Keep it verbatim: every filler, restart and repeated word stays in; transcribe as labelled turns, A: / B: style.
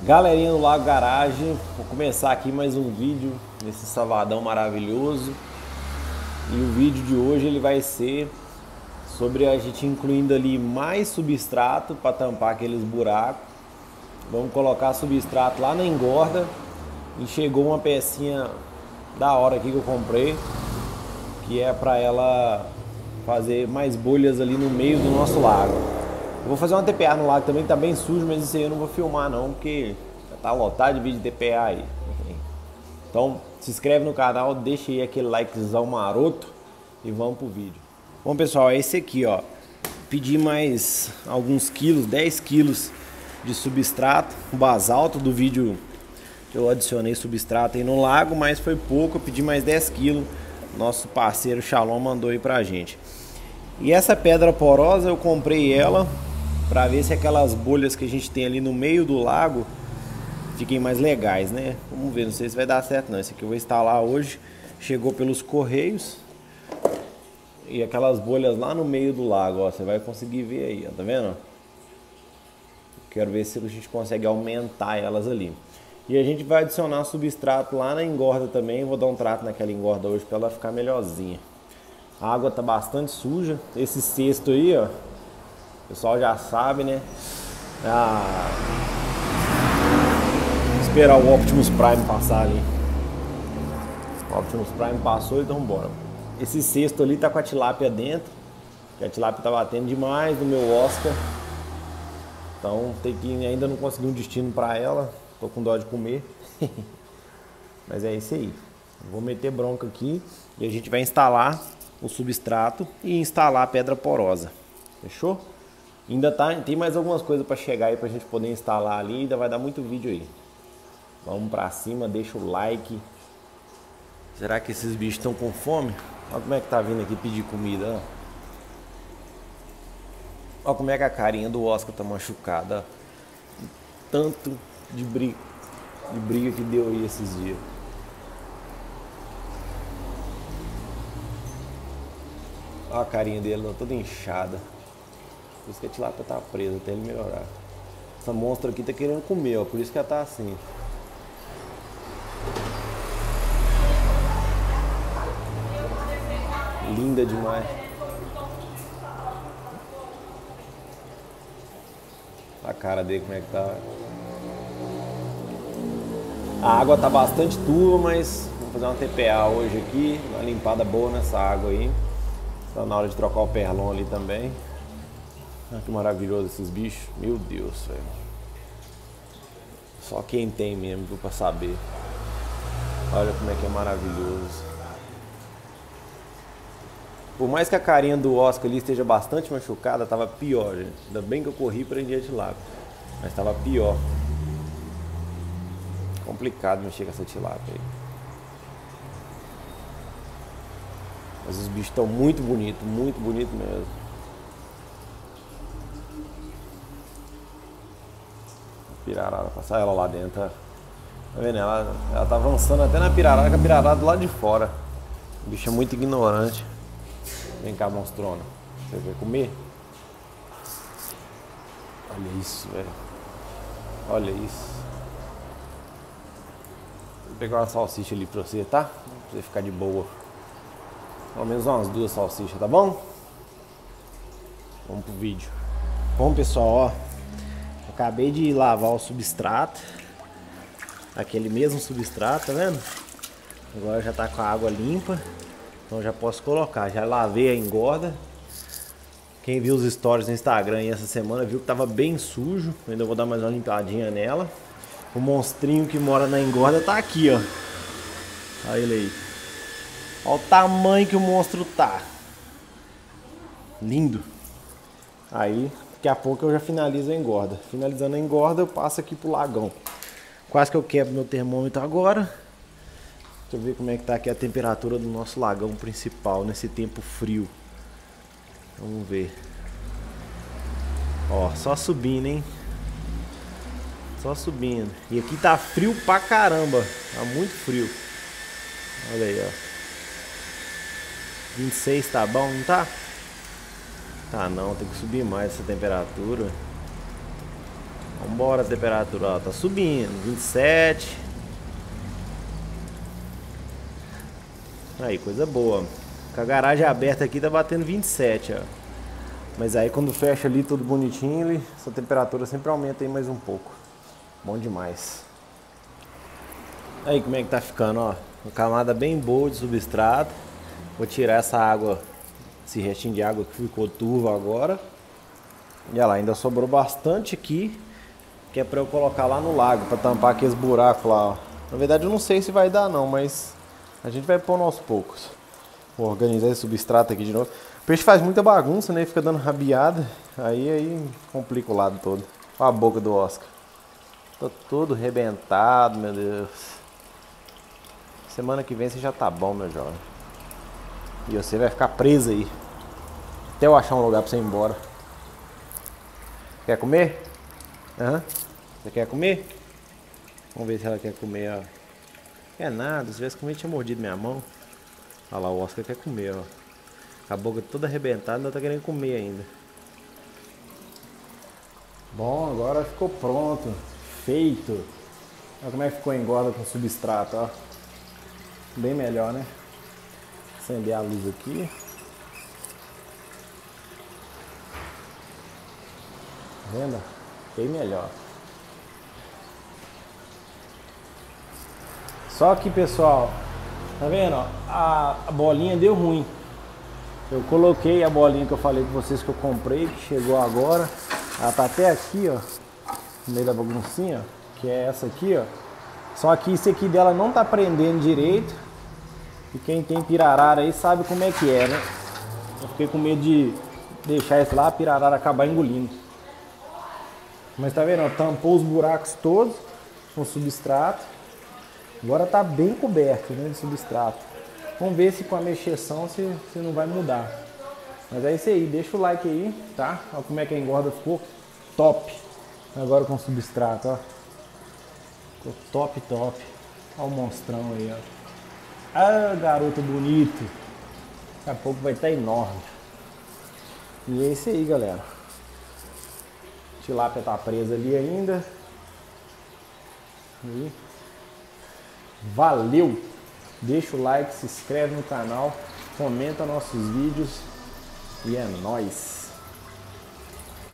A: Galerinha do Lago Garagem, vou começar aqui mais um vídeo nesse sabadão maravilhoso. E o vídeo de hoje ele vai ser sobre a gente incluindo ali mais substrato para tampar aqueles buracos. Vamos colocar substrato lá na engorda. E chegou uma pecinha da hora aqui que eu comprei, que é para ela fazer mais bolhas ali no meio do nosso lago. Eu vou fazer uma T P A no lago também, que tá bem sujo, mas isso aí eu não vou filmar não, porque já tá lotado de vídeo de T P A aí. Então se inscreve no canal, deixa aí aquele likezão maroto e vamos pro vídeo. Bom pessoal, é esse aqui ó. Pedi mais alguns quilos, dez quilos de substrato, o basalto do vídeo que eu adicionei substrato aí no lago, mas foi pouco, eu pedi mais dez quilos. Nosso parceiro Shalom mandou aí pra gente. E essa pedra porosa eu comprei ela para ver se aquelas bolhas que a gente tem ali no meio do lago fiquem mais legais, né? Vamos ver, não sei se vai dar certo não. Esse aqui eu vou instalar hoje. Chegou pelos correios. E aquelas bolhas lá no meio do lago, ó, você vai conseguir ver aí, ó, tá vendo? Quero ver se a gente consegue aumentar elas ali. E a gente vai adicionar substrato lá na engorda também. Vou dar um trato naquela engorda hoje para ela ficar melhorzinha. A água tá bastante suja. Esse cesto aí, ó, o pessoal já sabe, né? Ah, esperar o Optimus Prime passar ali. O Optimus Prime passou, então bora. Esse cesto ali tá com a tilápia dentro, que a tilápia tá batendo demais no meu Oscar. Então tem que ainda não consegui um destino para ela. Tô com dó de comer. Mas é isso aí. Vou meter bronca aqui e a gente vai instalar o substrato e instalar a pedra porosa. Fechou? Ainda tá, tem mais algumas coisas para chegar aí pra gente poder instalar ali, ainda vai dar muito vídeo aí. Vamos pra cima, deixa o like. Será que esses bichos estão com fome? Olha como é que tá vindo aqui pedir comida, ó. Olha como é que a carinha do Oscar tá machucada, ó. Tanto de briga, de briga que deu aí esses dias. Olha a carinha dele, toda inchada. Por isso que a tilápia tá presa até ele melhorar. Essa monstra aqui tá querendo comer, ó. Por isso que ela tá assim. Linda demais. A cara dele como é que tá. A água tá bastante turva, mas vamos fazer uma T P A hoje aqui. Uma limpada boa nessa água aí. Tá na hora de trocar o perlon ali também. Olha que maravilhoso esses bichos. Meu Deus, velho. Só quem tem mesmo pra saber. Olha como é que é maravilhoso. Por mais que a carinha do Oscar ali esteja bastante machucada, tava pior, gente. Ainda bem que eu corri para prendi de lado. Mas tava pior. Complicado mexer com essa tilápia aí. Mas os bichos estão muito bonitos, muito bonito mesmo. Pirarara, passar ela lá dentro. Tá vendo? Ela, ela tá avançando até na pirarara, com a pirarara do lado de fora. O bicho é muito ignorante. Vem cá, monstrona. Você vai comer? Olha isso, velho. Olha isso. Vou pegar uma salsicha ali pra você, tá? Pra você ficar de boa. Pelo menos umas duas salsichas, tá bom? Vamos pro vídeo. Bom, pessoal, ó. Acabei de lavar o substrato. Aquele mesmo substrato, tá vendo? Agora já tá com a água limpa. Então já posso colocar. Já lavei a engorda. Quem viu os stories no Instagram aí essa semana viu que tava bem sujo. Eu ainda vou dar mais uma limpadinha nela. O monstrinho que mora na engorda tá aqui, ó. Olha ele aí. Olha o tamanho que o monstro tá. Lindo. Aí, daqui a pouco eu já finalizo a engorda. Finalizando a engorda, eu passo aqui pro lagão. Quase que eu quebro meu termômetro agora. Deixa eu ver como é que tá aqui a temperatura do nosso lagão principal nesse tempo frio. Vamos ver. Ó, só subindo, hein? Só subindo. E aqui tá frio pra caramba. Tá muito frio. Olha aí, ó. vinte e seis tá bom, não tá? Tá não, tem que subir mais essa temperatura. Vambora, a temperatura, ó, tá subindo, vinte e sete. Aí, coisa boa. Com a garagem aberta aqui tá batendo vinte e sete, ó. Mas aí quando fecha ali tudo bonitinho, ele, essa temperatura sempre aumenta aí mais um pouco. Bom demais. Aí como é que tá ficando, ó. Uma camada bem boa de substrato. Vou tirar essa água, esse restinho de água que ficou turva agora. E olha lá, ainda sobrou bastante aqui, que é pra eu colocar lá no lago, pra tampar aqueles buracos lá, ó. Na verdade eu não sei se vai dar não, mas a gente vai pôr aos poucos. Vou organizar esse substrato aqui de novo. O peixe faz muita bagunça, né? Fica dando rabiada. Aí, aí complica o lado todo. Olha a boca do Oscar. Tá todo rebentado, meu Deus. Semana que vem você já tá bom, meu jovem. E você vai ficar preso aí. Até eu achar um lugar pra você ir embora. Quer comer? Aham. Você quer comer? Vamos ver se ela quer comer, ó. Quer nada, se tivesse comido tinha mordido minha mão. Olha lá, o Oscar quer comer, ó. A boca toda arrebentada, ainda tá querendo comer ainda. Bom, agora ficou pronto. Feito. Olha como é que ficou a engorda com substrato, ó. Bem melhor, né? Acender a luz aqui. Tá vendo? Bem melhor. Só que, pessoal, tá vendo? A, a bolinha deu ruim. Eu coloquei a bolinha que eu falei com vocês que eu comprei, que chegou agora. Ela tá até aqui, ó, no meio da baguncinha, ó, que é essa aqui, ó. Só que isso aqui dela não tá prendendo direito. E quem tem pirarara aí sabe como é que é, né? Eu fiquei com medo de deixar isso lá, a pirarara acabar engolindo. Mas tá vendo, ó, tampou os buracos todos com substrato. Agora tá bem coberto, né, de substrato. Vamos ver se com a mexeção se, se não vai mudar. Mas é isso aí, deixa o like aí, tá? Olha como é que a engorda ficou top. Agora com substrato, ó. Ficou top, top. Olha o monstrão aí, ó. Ah, garoto bonito. Daqui a pouco vai estar enorme. E é isso aí, galera. A tilápia tá presa ali ainda. E valeu! Deixa o like, se inscreve no canal, comenta nossos vídeos e é nóis!